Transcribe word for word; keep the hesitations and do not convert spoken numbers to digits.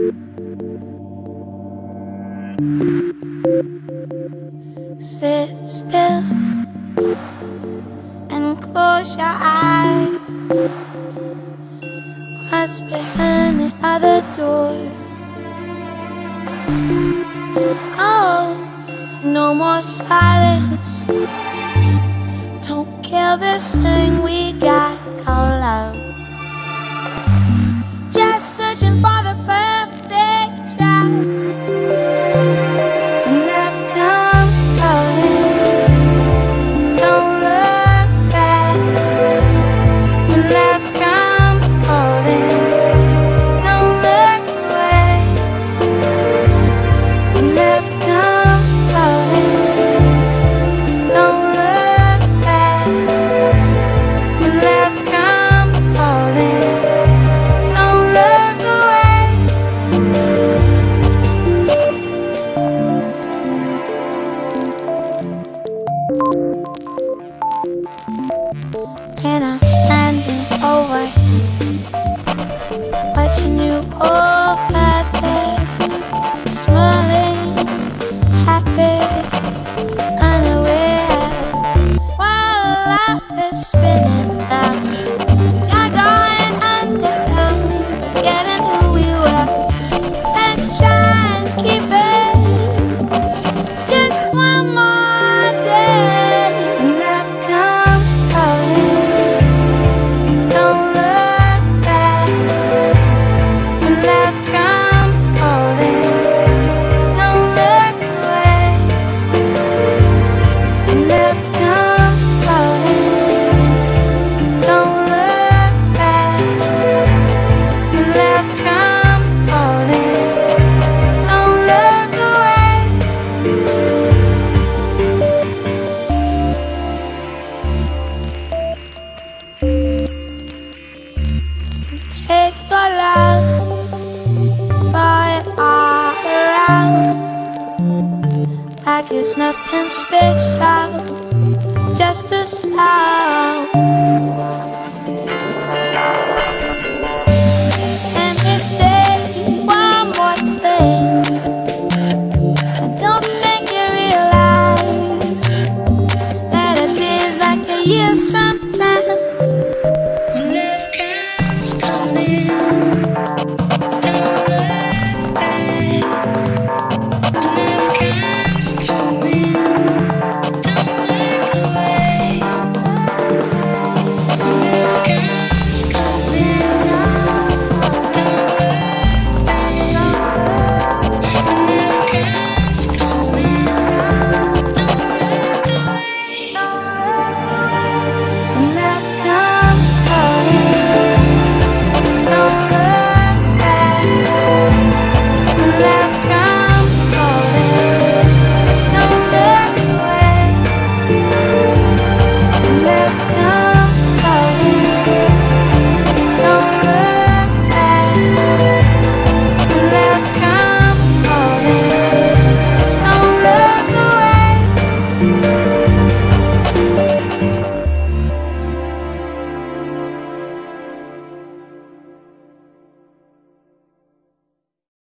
Sit still and close your eyes. What's behind the other door? Oh, no more silence. Don't kill this thing we got called love. Just searching for the perfect drive. And I'm standing over here, watching you over there, smiling, happy, unaware. While life is spinning round, you're going underground, forgetting who we were. Let's try and keep it just one more day. And love comes calling. Take your love, throw it all around, like it's nothing special, just a sound.